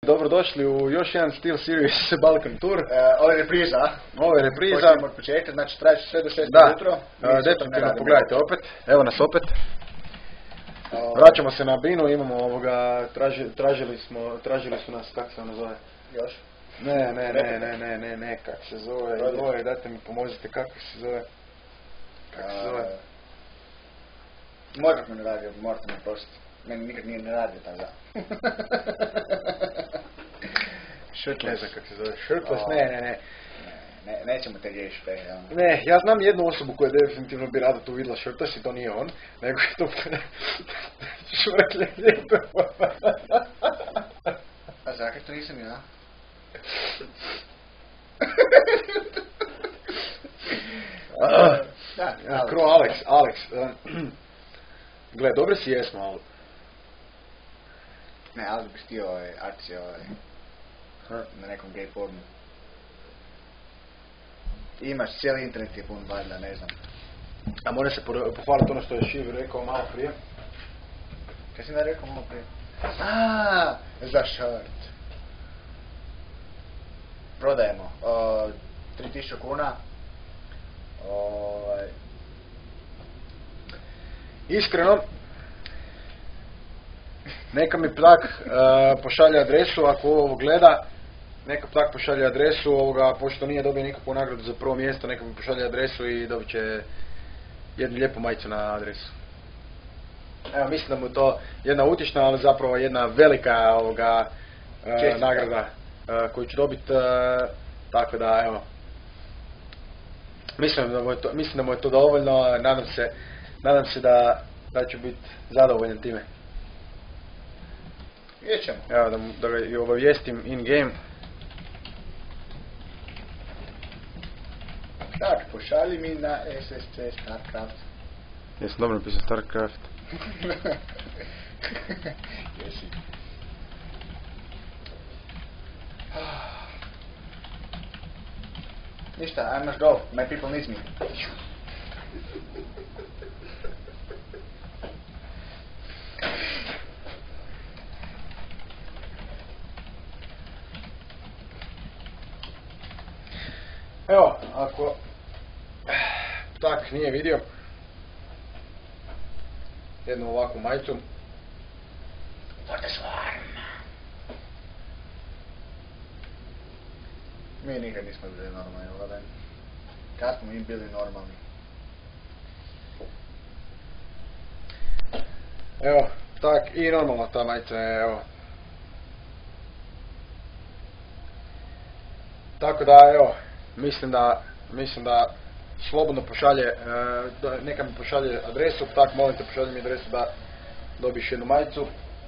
Dobrodošli u još jedan SteelSeries Balkan Tour. Ovo je repriza. Ovo je repriza. Počnemo od početka, znači traži sve do 6 ujutro. Definitivno pogledajte opet. Evo nas opet. Vraćamo se na binu, imamo ovoga, tražili su nas, kako se ono zove? Još? Ne, kako se zove, dajte mi pomozite, kako se zove? Moj kako me ne radio, morate mi prostiti. Meni nikad nije ne radio tako da. Ne znam kako se zove, Shirtless, ne. Nećemo te riješiti pe. Ne, ja znam jednu osobu koja definitivno bi rado tu vidjela Shirtless i to nije on, nego je to Švrklje lijepo. A zakaj to nisam ja? Kro Alex. Gle, dobro si jesmo, ali... Ne, ali bih htio akcije na nekom gay pornu. Imaš cijeli internet je pun valjda, ne znam. A moram se pohvaliti ono što je Šiv rekao malo prije. Kaj si mi rekao malo prije? Za short. Prodajemo. 3000 kuna. Iskreno, neka mi Ptak pošalje adresu ako ovo gleda. Neka Ptak pošalje adresu, pošto nije dobio nikakvu nagradu za prvo mjesto, neka mi pošalje adresu i dobit će jednu lijepu majicu na adresu. Evo, mislim da mu je to jedna utješna, ali zapravo jedna velika nagrada koju ću dobiti, tako da evo. Mislim da mu je to dovoljno, nadam se da ću biti zadovoljan time. Vidjet ćemo. Evo da ga i obavijestim in game. Tak, pošalji mi na SSC Starcraft. Jesam dobro napisao Starcraft. Jesi. Ništa, I must go. My people needs me. Evo, ako Ptak nije vidio jednu ovakvu majicu. For the swarm. Mi nikad nismo bili normalni, ovdje. Kad smo mi bili normalni? Evo, tak i normalno ta majica je, evo. Tako da, evo, mislim da slobodno pošalje, neka mi pošalje adresu, tak molim te pošalje mi adresu da dobiš jednu majicu.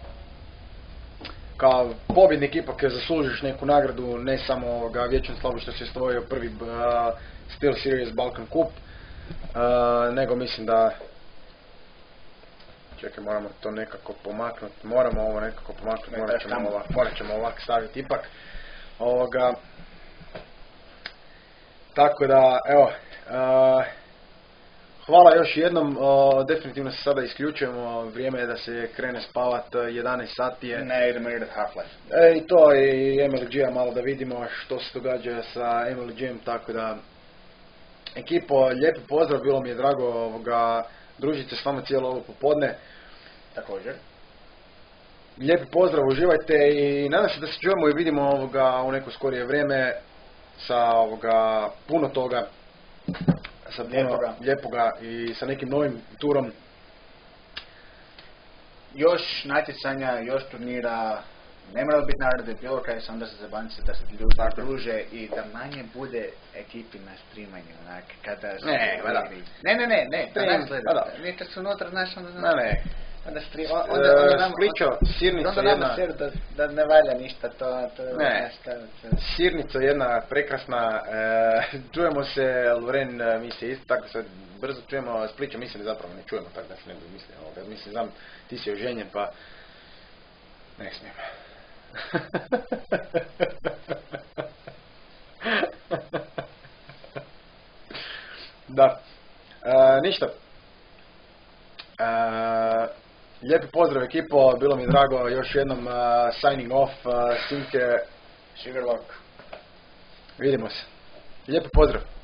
Kao pobjednik ipak zaslužiš neku nagradu, ne samo vječnu slavu što si osvojio prvi SteelSeries Balkan Cup, nego mislim da... Čekaj, moramo to nekako pomaknuti, morat ćemo ovako staviti ipak. Tako da, evo, hvala još jednom, definitivno se sada isključujemo, vrijeme je da se krene spavat, 11 sati je. Ne, idemo igrat Half-Life. I to i MLG-a malo da vidimo što se događa sa MLG-em, tako da... Ekipo, lijepi pozdrav, bilo mi je drago družiti se s vama cijelo ovo popodne. Također. Lijepi pozdrav, uživajte i nadam se da se čujemo i vidimo u neko skorije vrijeme sa puno toga, sa lijepoga i sa nekim novim turom. Još natjecanja, još turnira, ne mora biti nagrade bilo kaj, samo da se zabavite, da se ljudi druže i da manje bude ekipi na streamanju, onak, kada se Ne, neka su unutra, znaš, onda stream, Spličo, Sirnica onda jedna... nama ser da ne valja ništa, to ne, Sirnica jedna prekrasna, čujemo se, Loren mi se isto tako se brzo čujemo, Spličo mislim da zapravo ne čujemo, tako da se ne bi mislio, mislim, znam, ti si oženjen pa ne smijem. Da, ništa. Lijepi pozdrav. pozdrav ekipo, bilo mi je drago još jednom signing off, Simke, Sugarlock. vidimo se. Lijepi pozdrav.